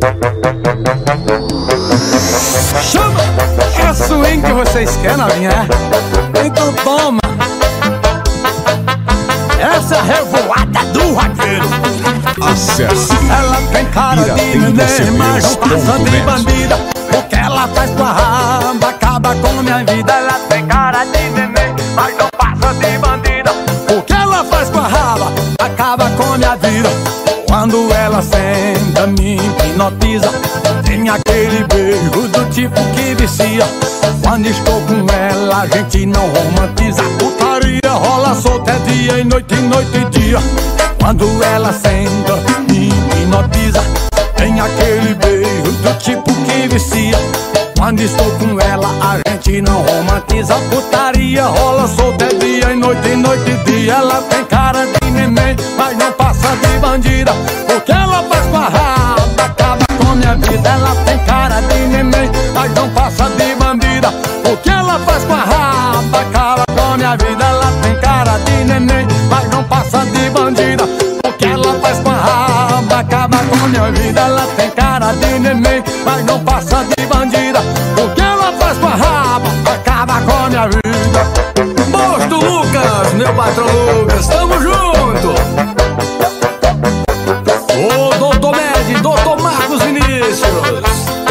Chama! É a swing que vocês querem, novinha, é? Então toma! Essa é a revoada do vaqueiro. Acesse Ela tem cara de neném, mas não passa de bandida. O que ela faz com a raba acaba com a minha vida. Ela tem cara de neném, mas não passa de bandida. O que ela faz com a raba acaba com a minha vida. Quando ela senta, me hipnotiza. Tem aquele beijo do tipo que vicia. Quando estou com ela, a gente não romantiza. Putaria rola solta, é dia e noite e dia. Quando ela senta, me hipnotiza. Tem aquele beijo do tipo que vicia. Quando estou com ela, a gente não romantiza. Putaria rola solta, é dia e noite e dia. Ela tem cara de neném, mas não passa de bandida. O que ela faz com a raba acaba com minha vida. Ela tem cara de neném, mas não passa de bandida. O que ela faz com a raba acaba com minha vida. Ela tem cara de neném, mas não passa de bandida. O que ela faz com a raba acaba com minha vida. Ela tem cara de neném, mas não passa de bandida. O que ela faz com a raba acaba com minha vida. Posto Lucas, meu patrão Lucas, tamo junto. Ô doutor Med, doutor Marcos Vinícius.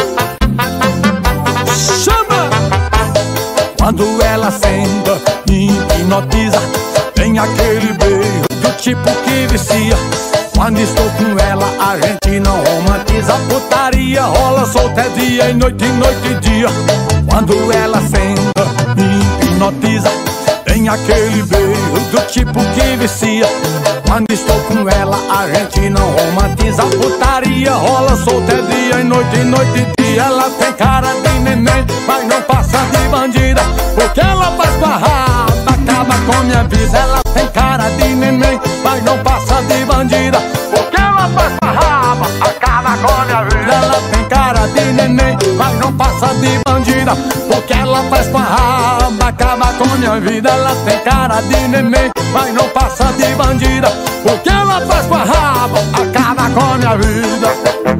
Chama! Quando ela senta, me hipnotiza. Tem aquele beijo do tipo que vicia. Quando estou com ela, a gente não romantiza. Putaria rola solta, é dia e noite e dia. Quando ela senta, me hipnotiza. Tem aquele beijo do tipo que vicia. Quando estou com ela, a gente não romantiza. Putaria rola solta, é dia e noite e dia. Ela tem cara de neném, mas não passa de bandida. O que ela faz com a raba acaba com minha vida. Ela tem cara de neném, mas não passa de bandida. O que ela faz com a raba acaba com minha vida. Ela tem cara de neném, mas não passa de bandida. O que ela faz com a raba acaba com minha vida. Ela tem cara de neném, mas não passa de bandida. O que ela faz com a raba acaba com minha vida.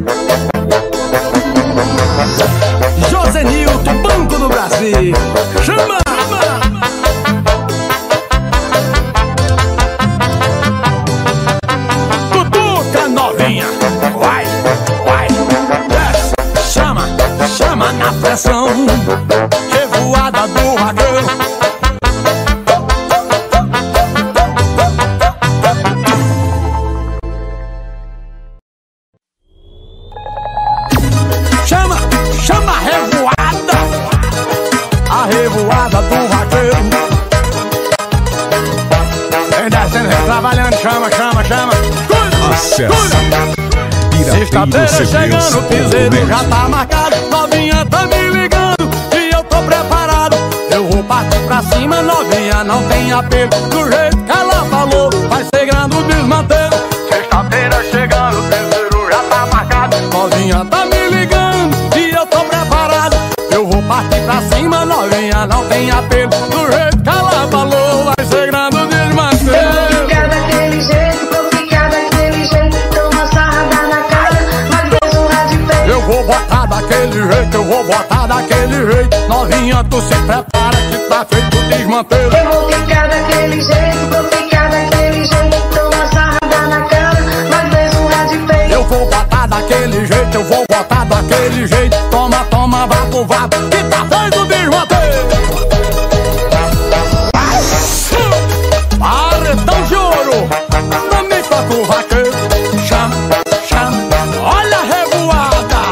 José Nilton, Banco do Brasil. Chama! Cutuca novinha, vai, vai, desce. Chama, chama na pressão. Revoada do vaqueiro. Chama, chama a revoada. A revoada do vaqueiro. Vem descendo, vem trabalhando. Chama, chama, chama. Sexta-feira chegando, o piseiro já tá marcado. Novinha tá me ligando e eu tô preparado. Eu vou partir pra cima, novinha, não tem apelo. Do jeito que ela falou, vai ser grande o desmantelo. Sexta-feira chegando, o piseiro já tá marcado. Novinha tá me ligando e eu tô preparado. Eu vou partir pra cima, novinha, não tem apelo. Do jeito que ela falou, vai ser grande o desmantelo. Eu vou ficar daquele jeito, vou ficar daquele jeito. Toma sarrada na cara, mas fez um radipé. Eu vou botar daquele jeito, eu vou botar daquele jeito. Novinha, tu se prepara que tá feito o desmantelo. Eu vou ficar daquele jeito, vou ficar daquele jeito. Toma sarrada na cara, mas fez um radipé. Eu vou botar daquele jeito, eu vou botar daquele jeito. Toma, toma, vapo, vapo, que tá feito o desmantelo. Paredão de ouro, também toca o vaqueiro. Chama, chama, olha a revoada.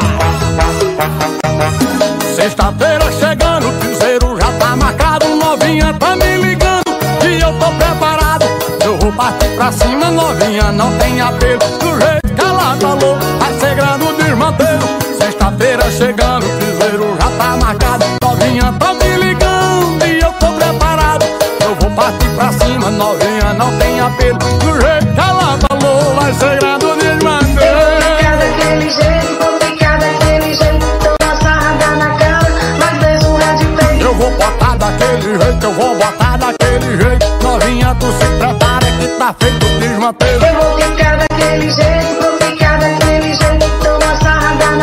Sexta-feira chegando, o piseiro já tá marcado. Novinha tá me ligando e eu tô preparado. Eu vou partir pra cima, novinha, não tem apelo. Do jeito que ela falou, vai ser grande o desmantelo. Sexta-feira chegando, o piseiro já tá marcado. Novinha tá me ligando e eu tô preparado. Eu vou partir pra cima, novinha, não tem apelo. Do jeito que ela falou, vai ser grande o desmantelo. Eu vou ficar daquele jeito, vou ficar daquele jeito. Toma sarrada na cara, mas fez um radipé. Eu vou botar daquele jeito, eu vou botar daquele jeito. Novinha, tu se prepara que tá feito o desmantelo. Eu vou ficar daquele jeito, vou ficar daquele jeito. Toma sarrada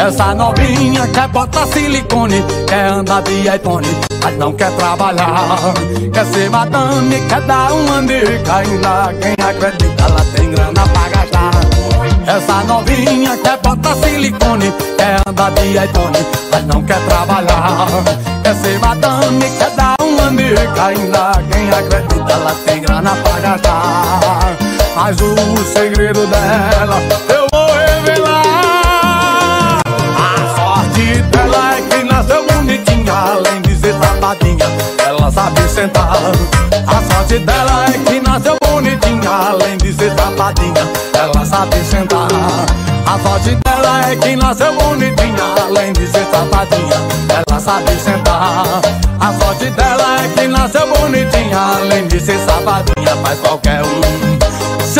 Essa novinha quer botar silicone, quer andar de iPhone, mas não quer trabalhar. Quer ser madame, quer dar uma dica, ainda quem acredita ela tem grana pra gastar. Essa novinha quer botar silicone, quer andar de iPhone, mas não quer trabalhar. Quer ser madame, quer dar uma dica, ainda quem acredita ela tem grana pra gastar. Mas o segredo dela eu vou revelar. A sorte dela é que nasceu bonitinha, além de ser safadinha, ela sabe sentar. A sorte dela é que nasceu bonitinha, além de ser safadinha, ela sabe sentar. A sorte dela é que nasceu bonitinha, além de ser safadinha, ela sabe sentar. A sorte dela é que nasceu bonitinha, além de ser safadinha, faz qualquer um se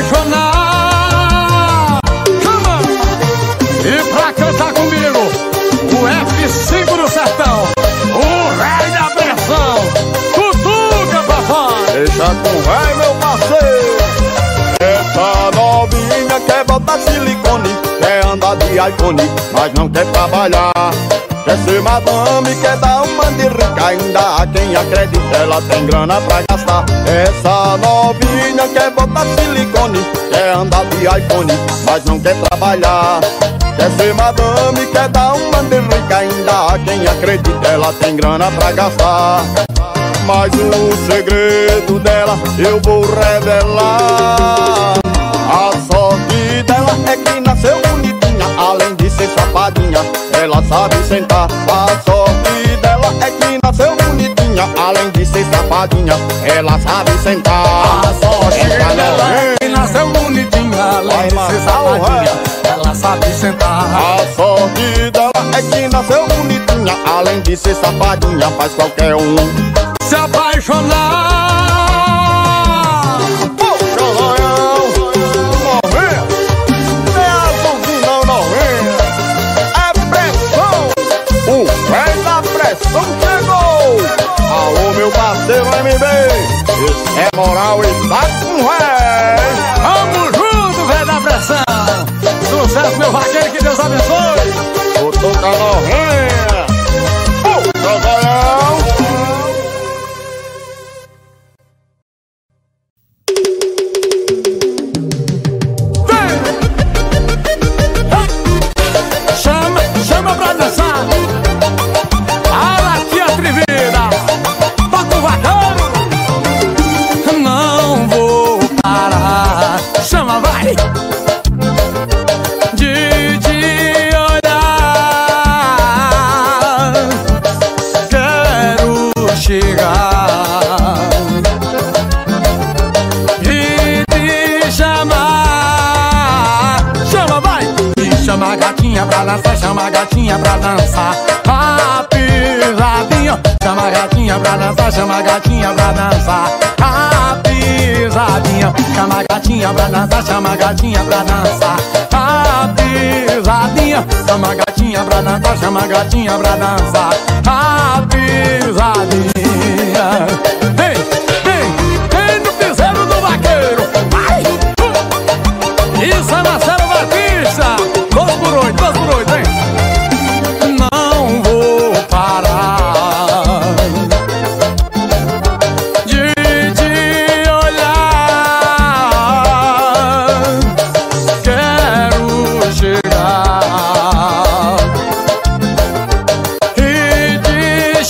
apaixonar. Chama! E pra cantar comigo, o F5 do sertão, o rei da pressão, Cutuca, papai. Deixa com o rei, meu parceiro. Essa novinha quer botar silicone, quer andar de iPhone, mas não quer trabalhar. Quer ser madame, quer dar uma de rica, ainda há quem acredita ela tem grana pra gastar. Essa novinha quer botar silicone, quer andar de iPhone, mas não quer trabalhar. Quer ser madame, quer dar uma de rica, ainda há quem acredita ela tem grana pra gastar. Mas o segredo dela eu vou revelar. A sorte dela é que nasceu bonitinha, além de ser safadinha, ela sabe sentar. A sorte dela é que nasceu bonitinha, além de ser safadinha, ela sabe sentar. A sorte dela é que nasceu bonitinha, além de ser safadinha, ela sabe sentar. A sorte dela é que nasceu bonitinha, além de ser safadinha, faz qualquer um se apaixonar. Alô, meu parceiro MB, esse é moral e tá com ré. Vamos junto, velho da pressão. Sucesso, meu vaqueiro, que Deus abençoe. O Toca Novinha, o Jogoião. Chama pra dançar. Chama, vai! De te olhar, quero chegar e te chamar. Chama, vai! Me chama gatinha pra dançar, chama gatinha pra dançar. A pisadinha, chama gatinha pra dançar, chama gatinha pra dançar. A pisadinha, chama gatinha pra dançar, chama gatinha pra dançar. A pisadinha, chama gatinha pra dançar, chama gatinha pra dançar. A pisadinha. Vem, vem, vem no piseiro do vaqueiro. Vai! Isso é Marcelo Batista. 2 por 8, 2 por 8, vem. Não vou parar de te olhar, quero chegar e te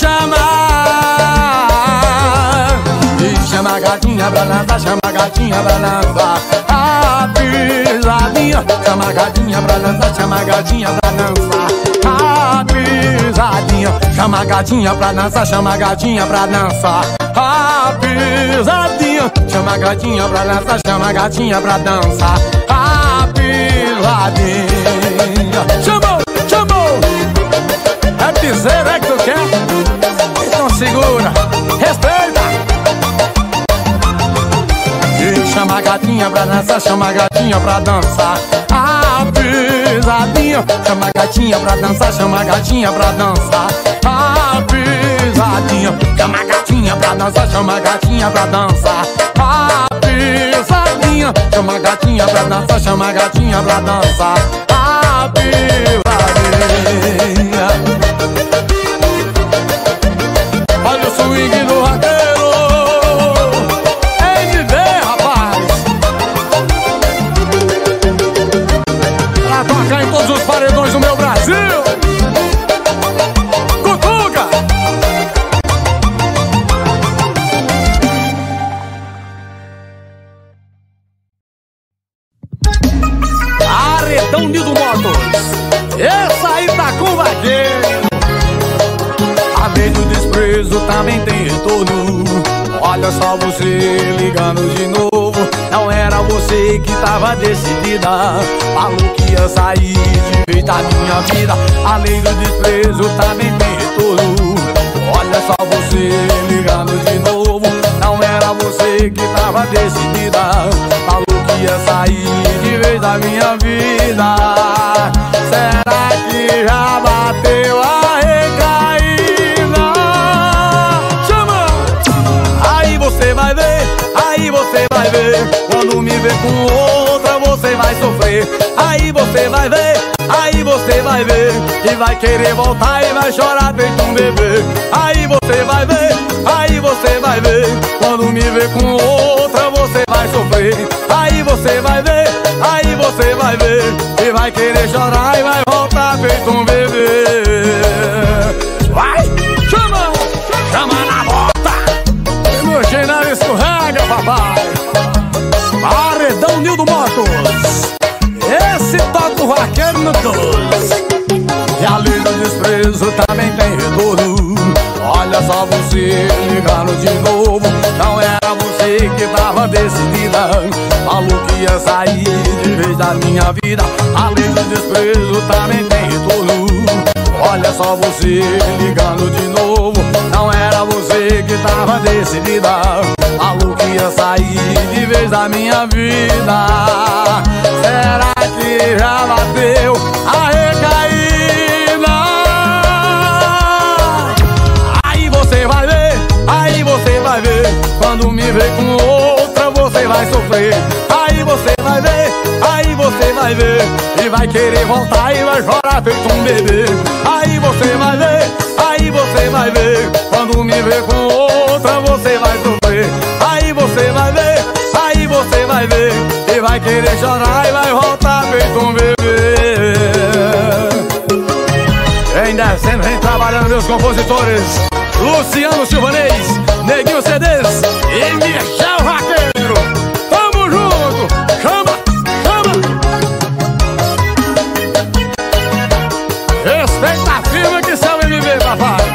chamar. E chama a gatinha pra dançar, chama a gatinha pra dançar. A pisadinha, chama a gatinha pra dançar, chama a gatinha pra dançar. A pisadinha, chama a gatinha pra dançar, chama a gatinha pra dançar. A pisadinha, chama a gatinha pra dançar, chama a gatinha pra dançar. A pisadinha. Chamou, chamou. É piseiro, é que tu quer? Então segura, respeita. E chama a gatinha pra dançar, chama a gatinha pra dançar. A pisadinha, chama a gatinha pra dançar, chama a gatinha pra dançar. A pisadinha, chama a gatinha pra dançar, chama a gatinha pra dançar. A pisadinha, chama a gatinha pra dançar, chama a gatinha pra dançar. A pisadinha. Motos. Essa aí tá com vaqueiro. A lei do desprezo também tem retorno. Olha só você ligando de novo. Não era você que tava decidida. Falou que ia sair de vez da minha vida. A lei do desprezo também tem retorno. Olha só você ligando de novo. Não era você que tava decidida. Falou que ia sair de vez da minha vida. Será que já bateu a recaída? Chama! Aí você vai ver, aí você vai ver. Quando me ver com outra você vai sofrer. Aí você vai ver, aí você vai ver. E vai querer voltar e vai chorar feito um bebê. Aí você vai ver, aí você vai ver. Quando me ver com outra você vai sofrer. Aí você vai ver, aí você vai ver. E vai querer chorar e vai voltar feito um bebê. Vai, chama, chama na bota. No general escorrega, papai. Paredão Nildo Motos. Esse toca o vaqueiro no 12. E a lei do desprezo também tem retorno. Olha só você ligando de novo. Não era você que tava decidida. Falou que ia sair de vez da minha vida. A lei do desprezo também tem retorno. Olha só você ligando de novo. Não era você que tava decidida. Falou que ia sair de vez da minha vida. Será que já bateu a recaída? Aí você vai ver, aí você vai ver. Quando me ver com outra você vai sofrer. Aí você vai ver, aí você vai ver. E vai querer voltar e vai chorar feito um bebê. Aí você vai ver, aí você vai ver. Quando me ver com outra você vai sofrer. Aí você vai ver, aí você vai ver. E vai querer chorar e vai voltar feito um bebê. Vem descendo, vem trabalhando meus compositores. Luciano Silvanês, Neguinho CDs e Michel Vaqueiro. Tamo junto, chama, chama. Respeita a firma que são MV, papai.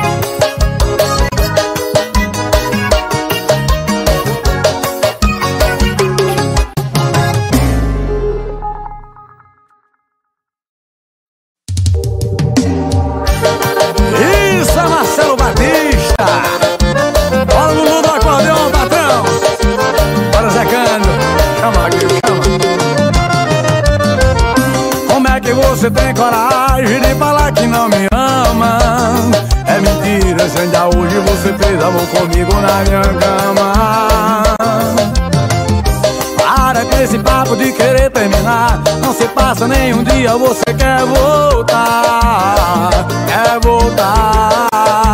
Isso é Marcelo Batista. Bora no Lula do acordeão, patrão. Bora Zé Cândido. Chama aqui, chama. Como é que você tem coragem de falar que não me ama? É mentira, se ainda hoje você fez amor comigo na minha cama. Para com esse papo de querer terminar. Não se passa nenhum dia, você quer voltar. Quer voltar.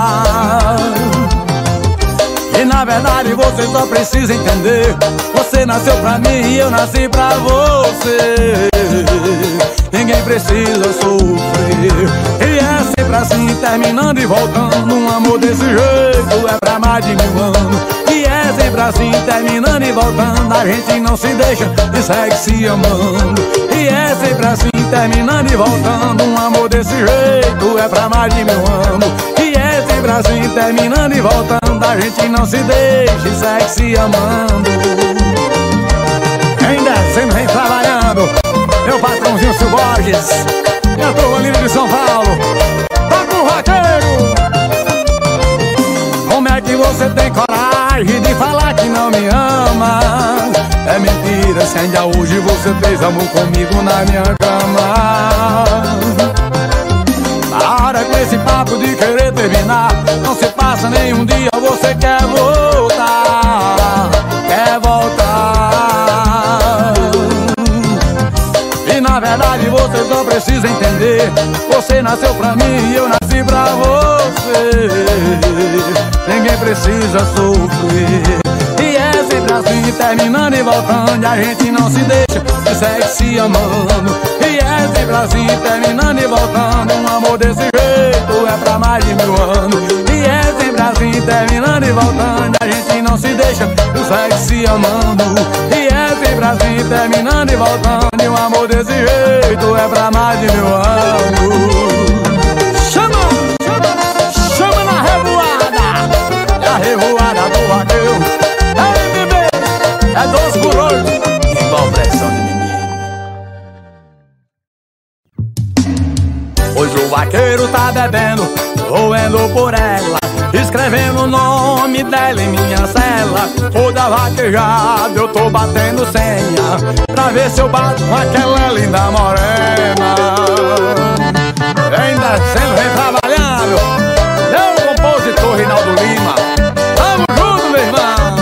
E na verdade você só precisa entender. Você nasceu pra mim e eu nasci pra você. Ninguém precisa sofrer. E é sempre assim, terminando e voltando. Um amor desse jeito é pra mais de 1000 anos. E é sempre assim, terminando e voltando. A gente não se deixa e segue se amando. E é sempre assim, terminando e voltando. Um amor desse jeito é pra mais de 1000 anos. E é sempre assim, terminando e voltando. A gente não se deixa e segue se amando. Vem descendo, vem trabalhando. Meu patrãozinho Sil Borges. Eu tô ali de São Paulo. Tá com o vaqueiro. Como é que você tem coragem de falar que não me ama? É mentira, se ainda hoje você fez amor comigo na minha cama. Para com esse papo de querer terminar. Não se passa nenhum dia, você quer voltar. Quer voltar. E na verdade você só precisa entender. Você nasceu pra mim e eu nasci pra você. Ninguém precisa sofrer. E é sempre assim, terminando e voltando. A gente não se deixa e segue se amando. E é sempre assim, terminando e voltando. Um amor desse jeito é pra mais de 1000 anos. E é sempre assim, terminando e voltando. A gente não se deixa e segue se amando. E é sempre assim, terminando e voltando. Um amor desse jeito é pra mais de 1000 anos. Chama, chama, chama na revoada. É a revoada do vaqueiro. Ei, bebê, é 12 por 8, igual pressão de menino. Hoje o vaqueiro tá bebendo, roendo por ela, escrevendo o nome dela em minha cela. Toda vaquejada eu tô batendo senha, pra ver se eu bato com aquela linda morena. Vem descendo, vem trabalhando. Eu, compositor Rinaldo Lima, tamo junto, meu irmão.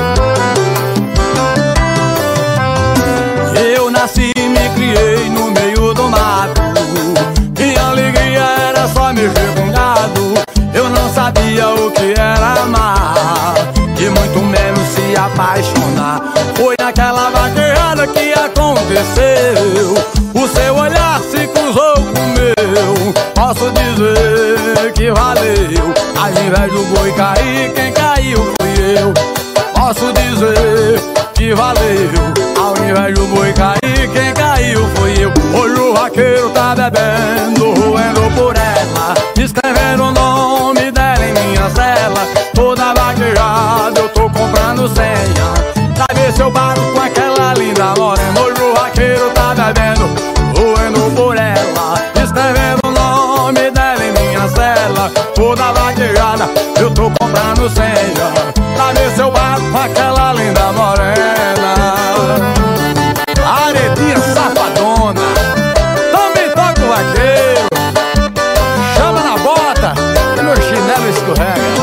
Eu nasci e me criei no meio do mato. Minha alegria era só mexer com gado. Eu não sabia o que era amar, e muito menos se apaixonar. Foi naquela vaquejada que aconteceu, o seu olhar se cruzou com o meu. Posso dizer que valeu, ao invés do boi cair, quem caiu fui eu. Posso dizer que valeu, ao invés do boi cair, quem caiu fui eu. Hoje o vaqueiro tá bebendo, roendo por ela, escrevendo o nome dela em minha cela. Toda vaquejada eu tô comprando senha, pra ver se eu bato com aquela linda morena. Hoje o vaqueiro tá bebendo, roendo por ela, escrevendo o nome dela em minha cela. Toda vaquejada eu tô comprando senha, pra ver se eu bato com aquela linda morena. Aretinha safadona, também toca o vaqueiro. Chama na bota, que meu chinelo escorrega.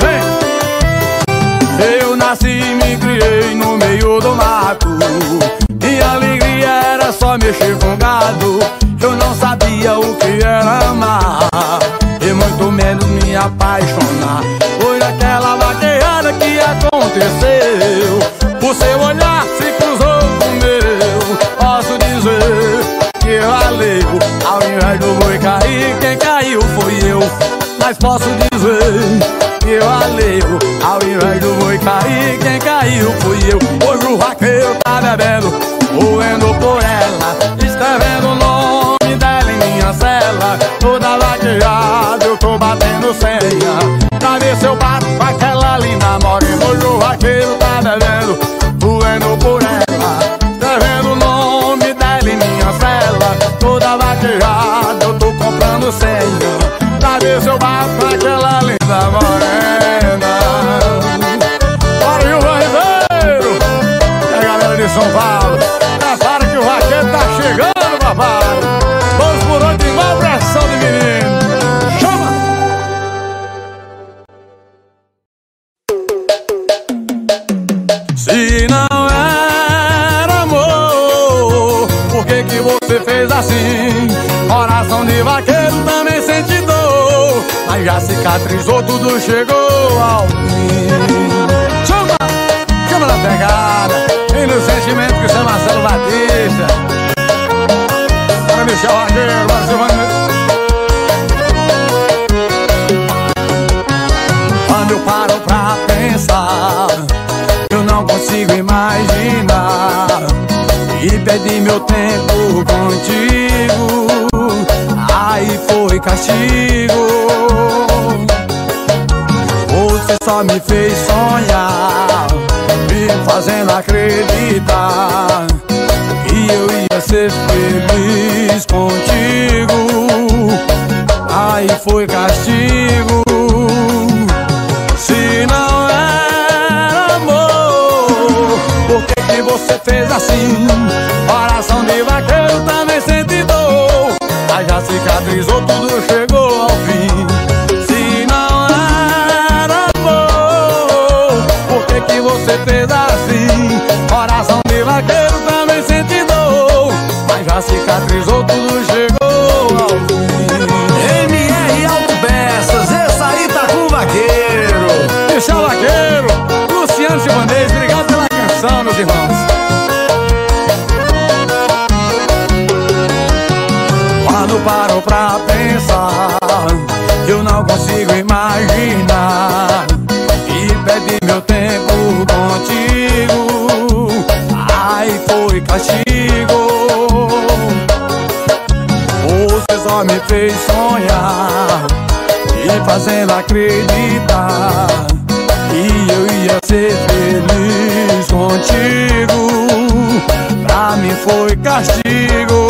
Vem! Eu nasci e me criei no meio do mato. Minha alegria era só mexer com gado. Eu não sabia o que era amar, e muito menos me apaixonar. Foi naquela vaquejada que aconteceu, o seu olhar se cruzou com o meu. Posso dizer que valeu, ao invés do boi cair, quem caiu fui eu. Mas posso dizer que valeu, ao invés do boi cair, quem caiu fui eu. Hoje o vaqueiro tá bebendo, roendo por ela, escrevendo o nome dela em minha cela. Toda vaquejada eu tô batendo senha, pra ver se eu bato com aquela linda morena. Hoje o vaqueiro tá bebendo, roendo por ela, escrevendo o nome dela em minha cela. Toda vaquejada eu tô comprando senha, pra ver se eu bato com aquela linda morena. Bora, Gilvan Ribeiro e a galera de São Paulo, prepara que o vaqueiro tá chegando, papai. Vamos por onde igual pressão de menino. Chama! Se não era amor, por que que você fez assim? Coração de vaqueiro também sente dor, mas já cicatrizou, tudo chegou ao fim. Chama! Chama na pegada, vem no sentimento que você é Marcelo Batista. Bora Michel Vaqueiro, bora Silvano. Quando eu paro pra pensar, eu não consigo imaginar, e perdi meu tempo contigo, aí foi castigo. Você só me fez sonhar, me fazendo acreditar que eu ia ser feliz contigo, aí foi castigo. Se não era amor, por que que você fez assim? Coração de vaqueiro também sente dor, mas já cicatrizou, tudo chegou ao fim. Se não era amor, por que que você fez assim? Coração de vaqueiro também sente dor, mas já cicatrizou, tudo chegou ao fim. MR Autopeças, esse aí tá com o vaqueiro. Michel Vaqueiro, Luciano Silvanês, obrigado pela atenção, meus irmãos. Quando paro pra pensar, eu não consigo imaginar, e perdi meu tempo contigo, aí foi castigo. você só me fez sonhar, me fazendo acreditar que eu ia ser feliz contigo. Pra mim foi castigo.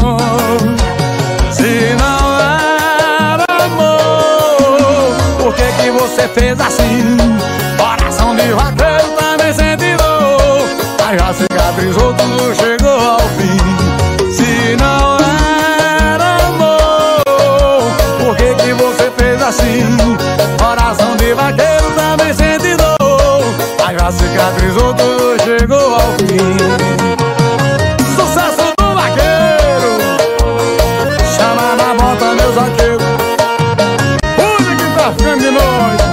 Se não era amor, por que que você fez assim? Coração de vaqueiro também sente dor, mas já cicatrizou, tudo chegou ao fim. Se não era amor, por que que você fez assim? Coração de vaqueiro também sente dor, mas já cicatrizou, tudo chegou ao fim. Sucesso do vaqueiro, chama na bota meu zagueiro. Olha que tá ficando de noite.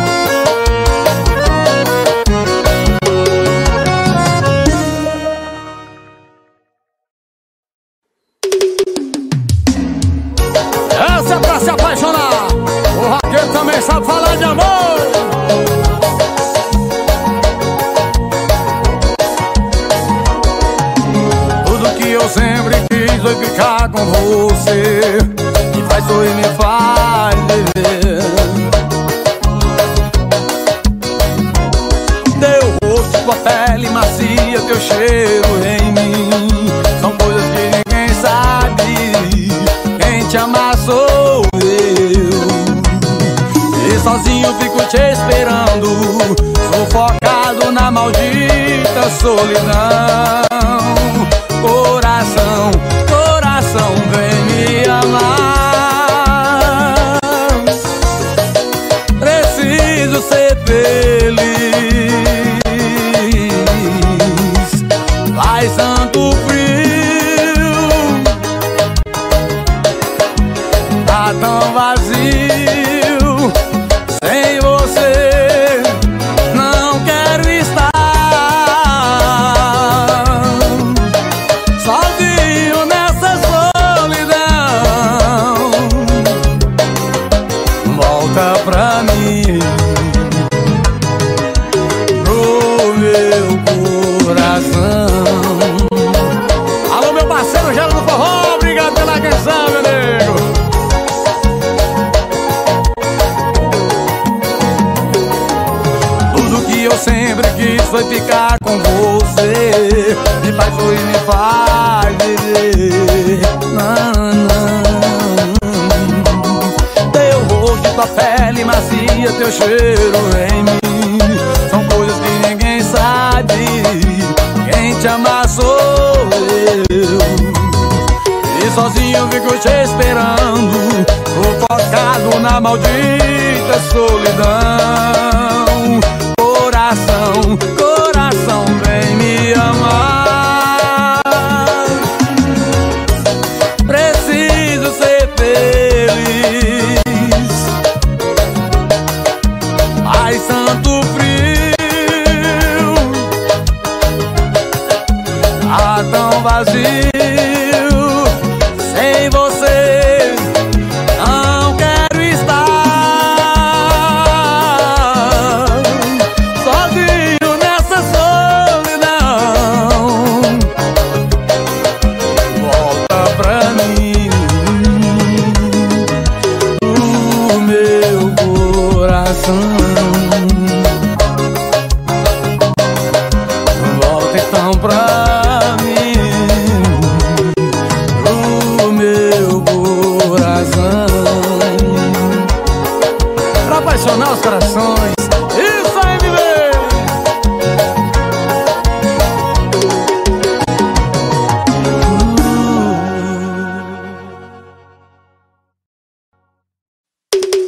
Essa é pra se apaixonar. O vaqueiro também sabe falar de amor. Tudo que eu sempre quis foi ficar com você, me faz sorrir, me faz viver. Teu rosto, tua pele macia, teu cheiro em mim, são coisas que ninguém sabe. Quem te ama sou eu, e sozinho fico te esperando, sufocado na maldita solidão. Coração, coração, vem me amar. Preciso ser feliz. Faz tanto frio, tá tão vazio. Sem você não quero estar. Sozinho nessa solidão, volta pra mim, pro meu coração. Alô, meu parceiro Gelo do Forró, obrigado pela atenção, meu nego. Tudo que eu sempre quis foi ficar com você, me faz sorrir, me faz viver. Teu rosto, tua pele macia, teu cheiro em mim, são coisas que ninguém sabe. Quem te ama sou eu, e sozinho fico te esperando, sufocado na maldita solidão. Coração, coração, vem me amar. Preciso ser feliz. Faz tanto frio, tá tão vazio. Sem você não quero estar. Sozinho nessa solidão, volta pra mim, o meu coração. Volta então pra mim, o meu coração, pra apaixonar os corações. Isso aí, bebê!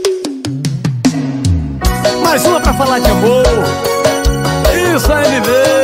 Mais uma pra falar de amor. Isso aí, bebê!